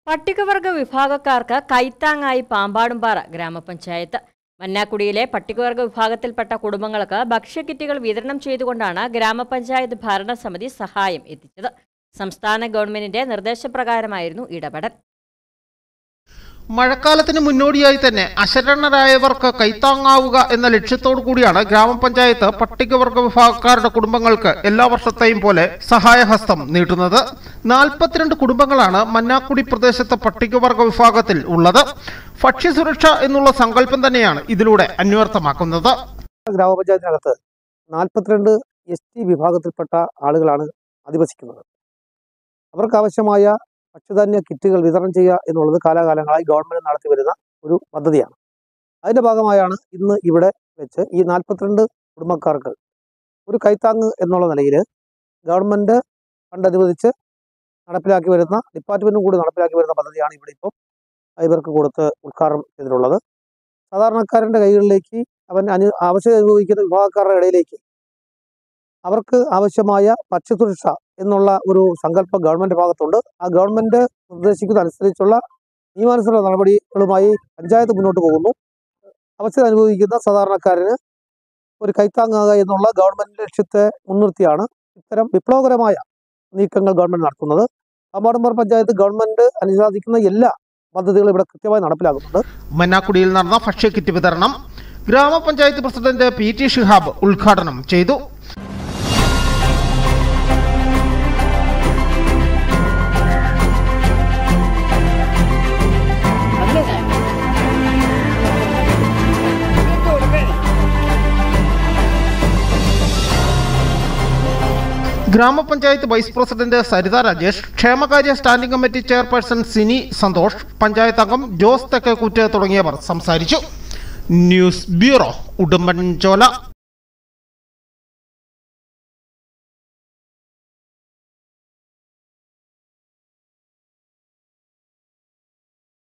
പട്ടികവർഗ വിഭാഗക്കാർക്ക് കൈത്താങ്ങായി പാമ്പാടുംപാറ ഗ്രാമപഞ്ചായത്ത്. മന്നാക്കുടിയിലെ പട്ടികവർഗ വിഭാഗത്തിൽപ്പെട്ട കുടുംബങ്ങൾക്ക് ഭക്ഷ്യക്കിറ്റുകൾ വിതരണം ചെയ്തുകൊണ്ടാണ് ഗ്രാമപഞ്ചായത്ത് ഭരണസമിതി സഹായം എത്തിച്ചത്. സംസ്ഥാന ഗവൺമെന്റിന്റെ നിർദ്ദേശപ്രകാരമായിരുന്നു ഇടപെടൽ. മഴക്കാലത്തിന് മുന്നോടിയായി തന്നെ അശരണരായവർക്ക് കൈത്താങ്ങാവുക എന്ന ലക്ഷ്യത്തോടു കൂടിയാണ് ഗ്രാമപഞ്ചായത്ത് പട്ടികവർഗ വിഭാഗക്കാരുടെ കുടുംബങ്ങൾക്ക് എല്ലാ വർഷത്തെയും പോലെ സഹായഹസ്തം നീട്ടുന്നത്. 42 കുടുംബങ്ങളാണ് മന്നാക്കുടി പ്രദേശത്തെ പട്ടികവർഗ വിഭാഗത്തിൽ ഉള്ളത്. ഭക്ഷ്യസുരക്ഷ എന്നുള്ള സങ്കല്പം തന്നെയാണ് ഇതിലൂടെ അന്വർത്ഥമാക്കുന്നത്. ഗ്രാമപഞ്ചായത്തിനകത്ത് 42 ST വിഭാഗത്തിൽപ്പെട്ട ആളുകളാണ് അധിവസിക്കുന്നത്. അവർക്ക് ആവശ്യമായ ഭക്ഷ്യധാന്യ കിറ്റുകൾ വിതരണം ചെയ്യുക എന്നുള്ളത് കാലാകാലങ്ങളായി ഗവൺമെന്റ് നടത്തി വരുന്ന ഒരു പദ്ധതിയാണ്. അതിന്റെ ഭാഗമായാണ് ഇന്ന് ഇവിടെ വെച്ച് ഈ 42 കുടുംബക്കാർക്ക് ഒരു കൈത്താങ്ങ് എന്നുള്ള നിലയിൽ ഗവൺമെന്റ് ഫണ്ട് അനുവദിച്ച് നടപ്പിലാക്കി വരുന്ന ഡിപ്പാർട്ട്മെന്റും കൂടി നടപ്പിലാക്കി വരുന്ന പദ്ധതിയാണ് ഇവിടെ ഇപ്പോൾ ഇവർക്ക് കൊടുത്ത് ഉദ്ഘാടനം ചെയ്തിട്ടുള്ളത്. സാധാരണക്കാരൻ്റെ കൈകളിലേക്ക് ആവശ്യം അനുഭവിക്കുന്ന വിഭാഗക്കാരുടെ ഇടയിലേക്ക് അവർക്ക് ആവശ്യമായ ഭക്ഷ്യസുരക്ഷ എന്നുള്ള ഒരു സങ്കല്പം ഗവൺമെന്റ് ഭാഗത്തുണ്ട്. ആ ഗവൺമെന്റ് നിർദ്ദേശിക്കുന്ന അനുസരിച്ചുള്ള നിയമാനുസൃത നടപടികളുമായി പഞ്ചായത്ത് മുന്നോട്ട് പോകുന്നു. അവസ്ഥ അനുഭവിക്കുന്ന സാധാരണക്കാരന് ഒരു കൈത്താങ്ങുക എന്നുള്ള ഗവൺമെന്റ് ലക്ഷ്യത്തെ മുൻനിർത്തിയാണ് ഇത്തരം വിപ്ലവകരമായ നീക്കങ്ങൾ ഗവൺമെന്റ് നടത്തുന്നത്. പാമ്പാടുംപാറ പഞ്ചായത്ത് ഗവൺമെന്റ് അനുശാസിക്കുന്ന എല്ലാ പദ്ധതികളും ഇവിടെ കൃത്യമായി നടപ്പിലാക്കുന്നുണ്ട്. മന്നാക്കുടിയിൽ നടന്ന ഭക്ഷ്യക്കിറ്റ് വിതരണം ഗ്രാമപഞ്ചായത്ത് പ്രസിഡന്റ് PT ഷിഹാബ് ഉദ്ഘാടനം ചെയ്തു. ഗ്രാമപഞ്ചായത്ത് വൈസ് പ്രസിഡന്റ് സരിത രാജേഷ്, ക്ഷേമകാര്യ standing committee chairperson Sini Santhosh, panchayat അംഗം ജോസ് തെക്കേക്കൂറ്റ് തുടങ്ങിയവർ സംസാരിച്ചു. News bureau, Udumbanchola.